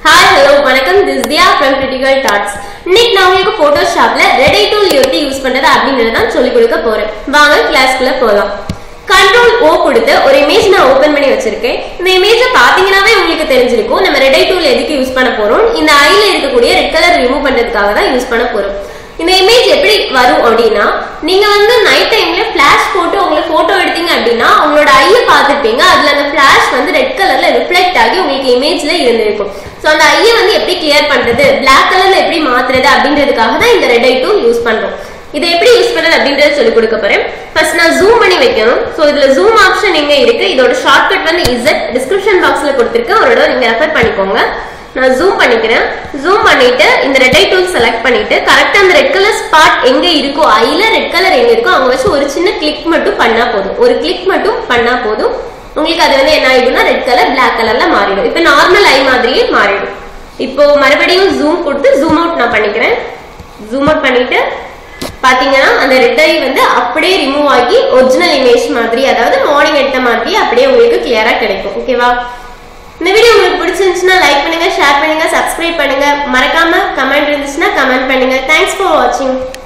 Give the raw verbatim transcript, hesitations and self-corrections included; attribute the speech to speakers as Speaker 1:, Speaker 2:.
Speaker 1: Hi, hello, வணக்கம். This is Dia from Critical Thoughts. இன்னைக்கு நான் உங்களுக்கு Photoshopல Red Eye tool எப்படி யூஸ் பண்றது அப்படிங்கறத தான் சொல்லி கொடுக்க போறேன். வாங்க கிளாஸ்க்குள்ள போலாம். Control O கொடுத்து ஒரு இமேஜ் நான் ஓபன் பண்ணி வச்சிருக்கேன். இந்த இமேஜை பாத்தீங்கன்னாவே உங்களுக்கு தெரிஞ்சிருக்கும் நம்ம Red Eye tool எதுக்கு யூஸ் பண்ண போறோம். இந்த ஐல இருக்கக்கூடிய ரெட் கலர் ரிமூவ் பண்றதுக்காக தான் யூஸ் பண்ண போறோம். இந்த இமேஜ் எப்படி வரும் அப்படினா நீங்க வந்து நைட் டைம்ல ஃபிளாஷ் போட்டு உங்களுக்கு போட்டோ எடுத்தீங்க அப்படினா உங்களோட ஐய பாத்துட்டீங்க அதுல அந்த ஃபிளாஷ் வந்து ரெட் கலர்ல ரிஃப்ளெக்ட் ஆகி உங்களுக்கு இமேஜ்ல இருந்திருக்கும் சோ அந்த ஐய வந்து எப்படி கிளியர் பண்றது Black கலர்ல எப்படி மாத்துறது அப்படிங்கிறதுக்காக தான் இந்த Red Eye tool யூஸ் பண்றோம் இதை எப்படி யூஸ் பண்றது அப்படிங்கறத சொல்லி கொடுக்க போறேன் ஃபர்ஸ்ட் நான் ஜூம் பண்ணி வைக்கணும் சோ இதுல ஜூம் ஆப்ஷன் எங்க இருக்கு இதோட ஷார்ட்கட் வந்து Z டிஸ்கிரிப்ஷன் பாக்ஸ்ல கொடுத்திருக்கேன் ஒருட நீங்க ரெஃபர் பண்ணிக்கோங்க நான் ஜூம் பண்ணிக்கிறேன் ஜூம் பண்ணிட்டு இந்த Red Eye tool செலக்ட் பண்ணிட்டு கரெக்ட்டா அந்த ரெட் கலர் ஸ்பாட் எங்க இருக்கோ ஐல ரெட் கலர் எங்க இருக்கோ அங்க வச்சு ஒரு சின்ன கிளிக் மட்டும் பண்ணா போதும் ஒரு கிளிக் மட்டும் பண்ணா போதும் உங்களுக்கு அது வந்து என்ன ஆயிடும்னா ரெட் கலர் Black கலர்ல மாறிடும் இப்போ நார்மல் ஐ மாதிரியே மாறிடும் இப்போ மறுபடியும் ஜூம் கொடுத்து ஜூம் அவுட் நான் பண்ணிக்கிறேன் ஜூம் அவுட் பண்ணிட்டு பாத்தீங்கன்னா அந்த ரெட் ஐ வந்து அப்படியே ரிமூவ் ஆகி ஒரிஜினல் இமேஜ் மாதிரி அதாவது மார்னிங் எடுத்த மாதிரி அப்படியே உங்களுக்கு கிளியரா கிடைக்கும் ஓகேவா இந்த வீடியோ உங்களுக்கு பிடிச்சிருந்துச்சுனா லைக் பண்ணுங்க ஷேர் பண்ணுங்க சப்ஸ்கிரைப் பண்ணுங்க மறக்காம கமெண்ட் இருந்துச்சுனா கமெண்ட் பண்ணுங்க Thanks for watching